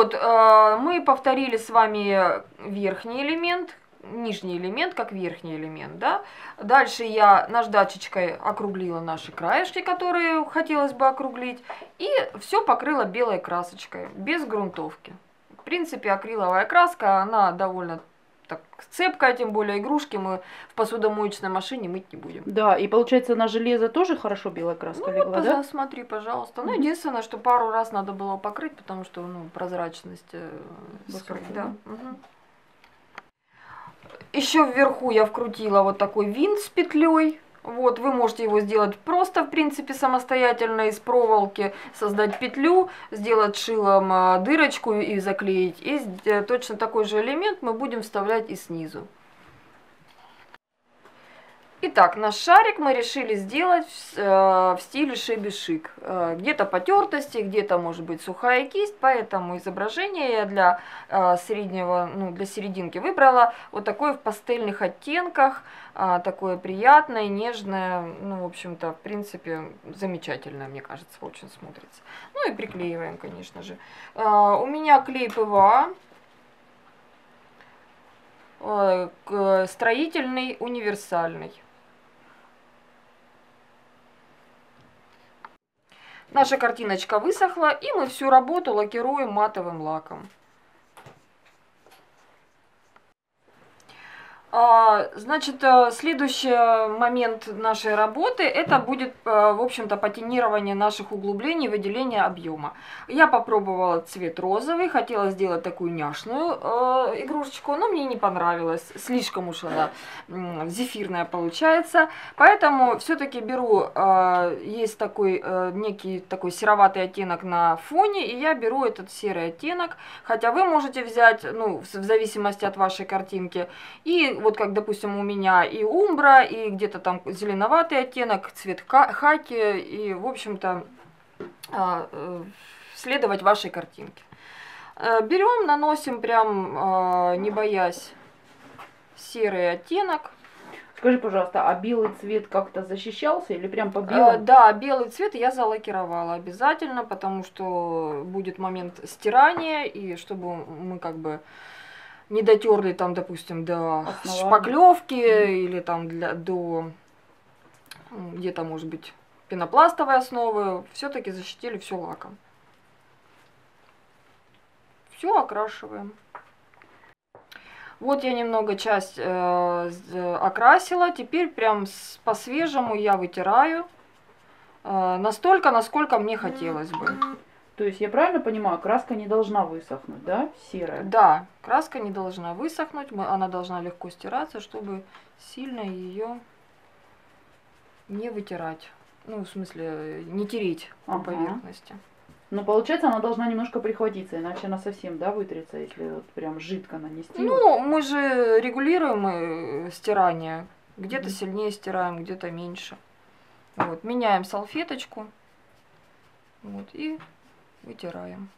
Вот, мы повторили с вами верхний элемент, нижний элемент, как верхний элемент, да. Дальше я наждачечкой округлила наши краешки, которые хотелось бы округлить, и все покрыла белой красочкой, без грунтовки. В принципе, акриловая краска, она довольно так цепкая, тем более игрушки мы в посудомоечной машине мыть не будем. Да, и получается на железо тоже хорошо белая краска легла, вот, да? смотри, пожалуйста. Ну, единственное, что пару раз надо было покрыть, потому что, ну, прозрачность скрыть, да. Еще вверху я вкрутила вот такой винт с петлей. Вот, вы можете его сделать просто, в принципе, самостоятельно из проволоки, создать петлю, сделать шилом дырочку и заклеить. И точно такой же элемент мы будем вставлять и снизу. Итак, наш шарик мы решили сделать в стиле шеби-шик. Где-то потертости, где-то может быть сухая кисть, поэтому изображение я для среднего, ну, для серединки выбрала вот такое в пастельных оттенках, такое приятное, нежное, ну, в общем-то, в принципе, замечательное, мне кажется, очень смотрится. Ну и приклеиваем, конечно же. У меня клей ПВА. Строительный, универсальный. Наша картиночка высохла, и мы всю работу лакируем матовым лаком. Значит, следующий момент нашей работы, это будет, в общем-то, патинирование наших углублений, выделение объема. Я попробовала цвет розовый, хотела сделать такую няшную игрушечку, но мне не понравилось, слишком уж она зефирная получается. Поэтому все-таки беру, есть такой некий такой сероватый оттенок на фоне, и я беру этот серый оттенок, хотя вы можете взять, ну, в зависимости от вашей картинки, и вот как, допустим, у меня и умбра, и где-то там зеленоватый оттенок, цвет хаки, и, в общем-то, следовать вашей картинке. Берем, наносим прям, не боясь, серый оттенок. Скажи, пожалуйста, а белый цвет как-то защищался или прям по белому? Да, белый цвет я залакировала обязательно, потому что будет момент стирания, и чтобы мы как бы не дотерли там, допустим, до шпаклевки или там до где-то, может быть, пенопластовой основы, все-таки защитили все лаком. Все окрашиваем. Вот я немного часть окрасила, теперь прям по-свежему я вытираю настолько, насколько мне хотелось бы. То есть я правильно понимаю, краска не должна высохнуть, да, серая? Да, краска не должна высохнуть, она должна легко стираться, чтобы сильно ее не вытирать. Ну, в смысле, не тереть по поверхности. Но получается, она должна немножко прихватиться, иначе она совсем, да, вытрется, если вот прям жидко нанести. Ну, мы же регулируем стирание. Где-то сильнее стираем, где-то меньше. Вот, меняем салфеточку. Вот, и вытираем.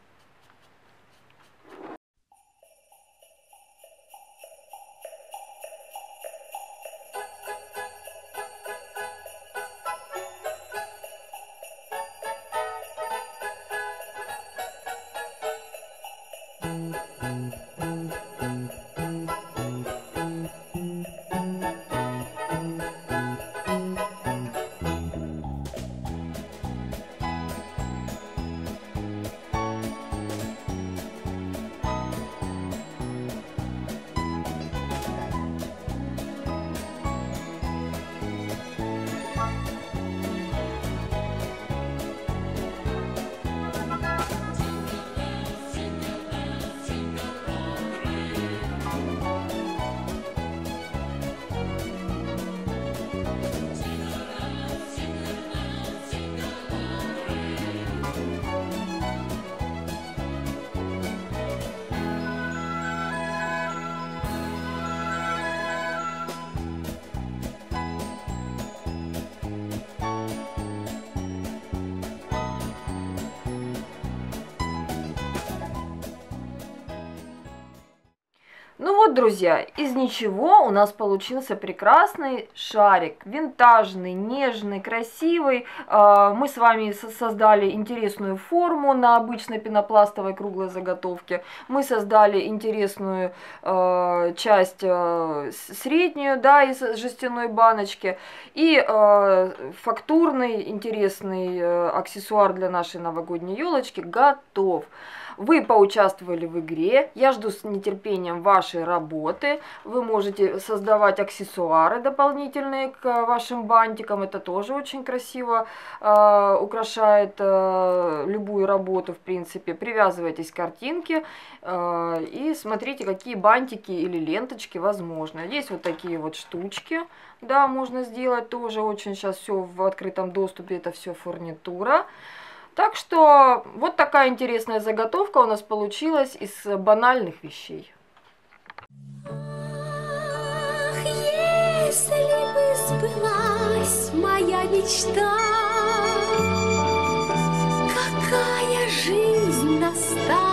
вот, друзья, из ничего у нас получился прекрасный шарик, винтажный, нежный, красивый. Мы с вами создали интересную форму на обычной пенопластовой круглой заготовке. Мы создали интересную часть среднюю, да, из жестяной баночки. И фактурный интересный аксессуар для нашей новогодней елочки готов. Вы поучаствовали в игре, я жду с нетерпением вашей работы. Вы можете создавать аксессуары дополнительные к вашим бантикам, это тоже очень красиво украшает любую работу, в принципе. Привязывайтесь к картинке и смотрите, какие бантики или ленточки возможны. Есть вот такие вот штучки, да, можно сделать тоже, очень сейчас все в открытом доступе, это все фурнитура. Так что вот такая интересная заготовка у нас получилась из банальных вещей. Ах, если бы сбылась моя мечта, какая жизнь настала.